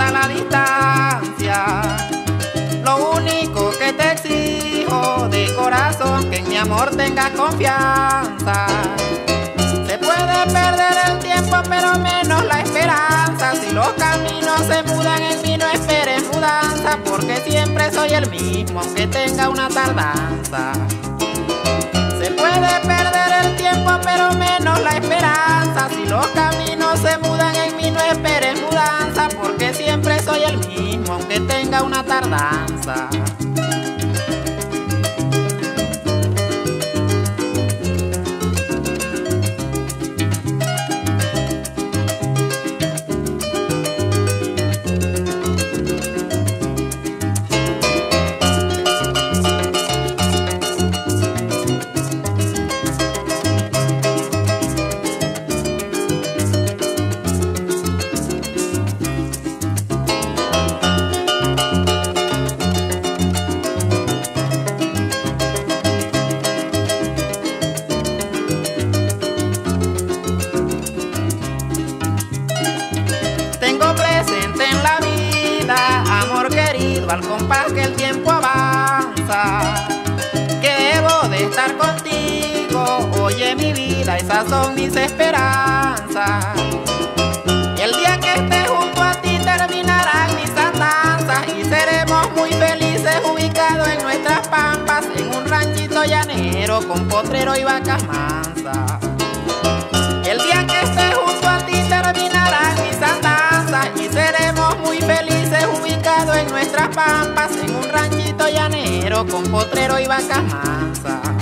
importa la distancia. Lo único que te exijo de corazón, que en mi amor tengas confianza. Se puede perder el tiempo, pero menos la esperanza. Si los caminos se mudan, en mí no esperes mudanza, porque siempre soy el mismo, aunque tenga una tardanza. Se puede perder el tiempo, pero menos la esperanza. Si los caminos se mudan, en mí no esperes mudanza, porque siempre soy el mismo, aunque tenga una tardanza. Tengo presente en la vida, amor querido, al compás que el tiempo avanza, que debo de estar contigo. Oye mi vida, esas son mis esperanzas. El día que esté junto a ti terminarán mis andanzas y seremos muy felices ubicados en nuestras pampas, en un ranchito llanero con potrero y vacas mansas. El día que esté junto a ti terminarán mis andanzas y seremos muy felices ubicados en nuestras pampas, en un ranchito llanero con potrero y vacas mansas.